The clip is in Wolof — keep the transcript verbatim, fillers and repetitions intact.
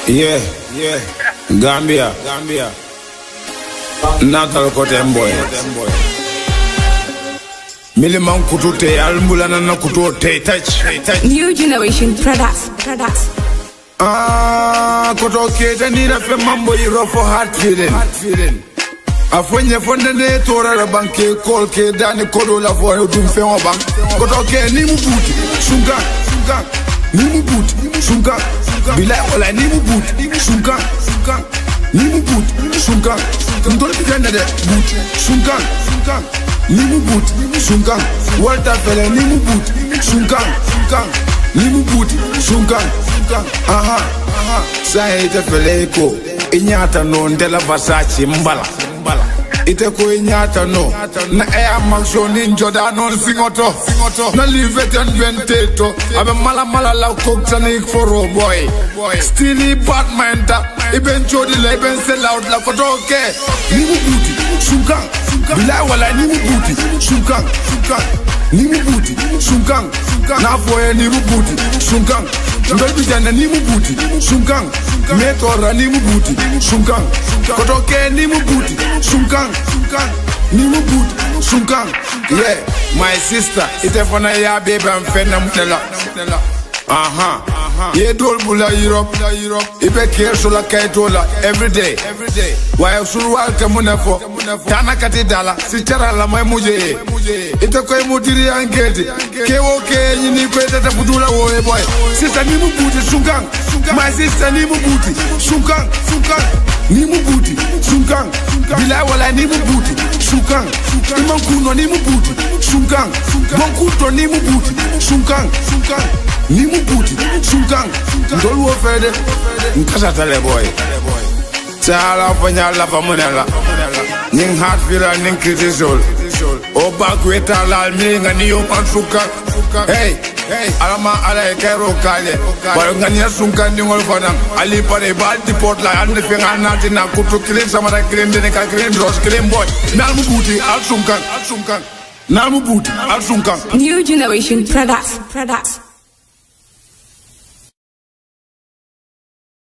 Yeah, yeah. Gambia, Gambia. Natal Kotem boy. Miliman kutute almulana na kutote touch. New generation products, products. Ah, kutoke tandira fe mambo iro for heart feeling. Heart feeling. Afonye fonde ne tora la banke kolke dani kodo la fo dum fe on bank. Kutoke ni mubuti, sunga, sunga. Ni mubuti, sunga. Bila wala ni mubuti, sunga, sunga. Ni mubuti, sunga. Ndol tende de buti, sunga, sunga. Ni mubuti, sunga. Walter fele ni mubuti, sunga, sunga. Ni mubuti, sunga, sunga. Aha, aha. Sa ite fele ko inyata no ndela Versace mbala. Ite ko inyata no na Air Max ni njoda no singoto na live it and ventato abe mala mala la coktani for a boy still bad mind iben jodi la iben sell out la kotoke ni mubuti sunkan bila wala ni mubuti sunkan sunkan ni mubuti sunkan na foye ni mubuti sunkan ndol bijana ni mubuti sunkan metora ni mubuti sunkan kotoke ni mubuti sunkan sunkan ni mubuti sunkan. Yeah, my sister ite fana ya baby am fena mutela aha ye dol bula Europe ibe kerso la kaitola every day every day wa suru wal kamunafo tana kati dala si chara la may muje ite koy mudiri angeti kewo ke nyini ko tata budula wo e boy sister ni mubuti sunkan my sister ni mubuti sunkan sunkan ni mubuti sunkan bila wala ni mubuti sunkan iman kuno ni mubuti sunkan bon kuto ni mubuti sunkan sunkan ni mubuti sunkan ndol wo fede nkasa tale boy sala fanya la famunela ning heart fira ning critical o bakweta la mi ngani yo sunkan hey hey alama ala kero kale baro ngani sunkan ni ngol fana ali pare balti pot la ande finga nati na kutu clean samara clean de ka clean rose clean boy nal mubuti al sunkan al sunkan nal mubuti al sunkan. New generation products, products.